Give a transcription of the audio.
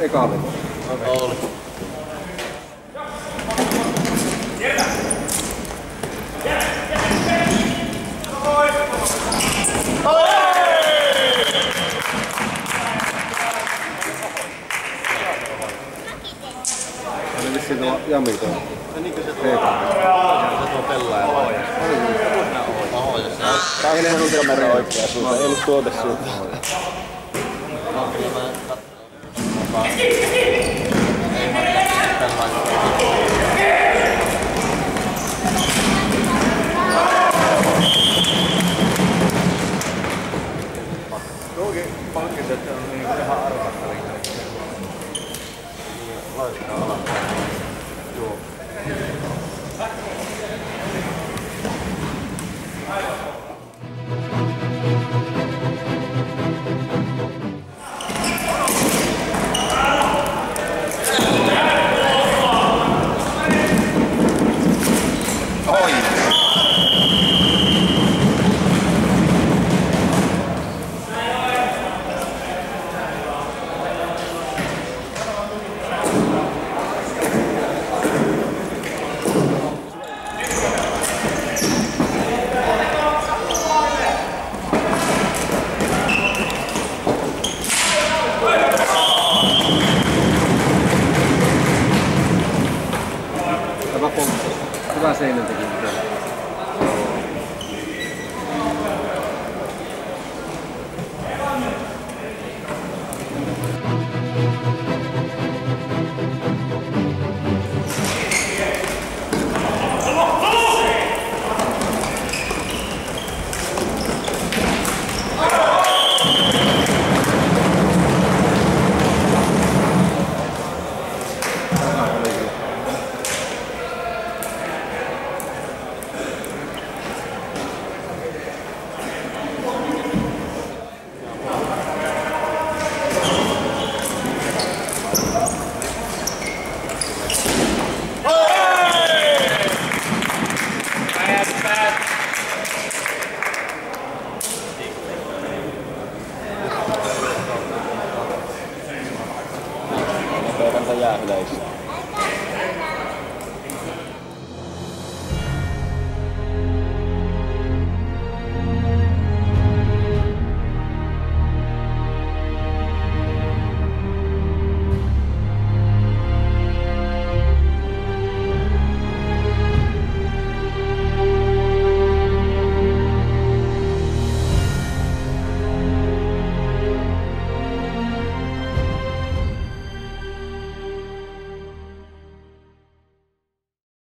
eka veto. Oli. Se oli vissiin tuolla Jami tuolla. Se niinkö se tuo? Se tuo pelaaja vai? Tää on ihan ultramäärä oikea suunta, ei ollut tuote suunta. Tuokin pankit, että on niin ihan arvottelin. Laittaa alas. Joo. Hyvä seinän teki.